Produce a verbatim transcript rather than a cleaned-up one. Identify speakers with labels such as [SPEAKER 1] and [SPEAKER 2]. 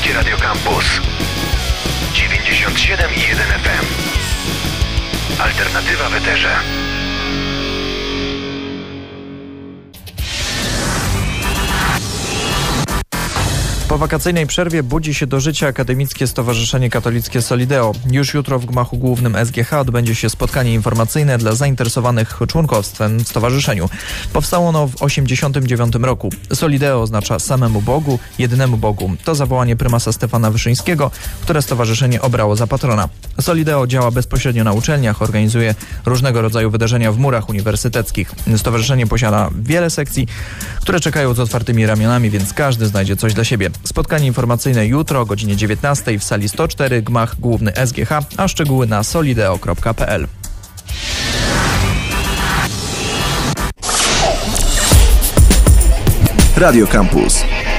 [SPEAKER 1] Polskie Radio Campus dziewięćdziesiąt siedem i jeden F M. Alternatywa w eterze.
[SPEAKER 2] Po wakacyjnej przerwie budzi się do życia Akademickie Stowarzyszenie Katolickie Solideo. Już jutro w gmachu głównym S G H odbędzie się spotkanie informacyjne dla zainteresowanych członkostwem w stowarzyszeniu. Powstało ono w osiemdziesiątym dziewiątym roku. Solideo oznacza samemu Bogu, jednemu Bogu. To zawołanie prymasa Stefana Wyszyńskiego, które stowarzyszenie obrało za patrona. Solideo działa bezpośrednio na uczelniach, organizuje różnego rodzaju wydarzenia w murach uniwersyteckich. Stowarzyszenie posiada wiele sekcji, które czekają z otwartymi ramionami, więc każdy znajdzie coś dla siebie. Spotkanie informacyjne jutro o godzinie dziewiętnastej w sali sto cztery, gmach główny S G H, a szczegóły na solideo kropka p l.
[SPEAKER 3] Radio Campus.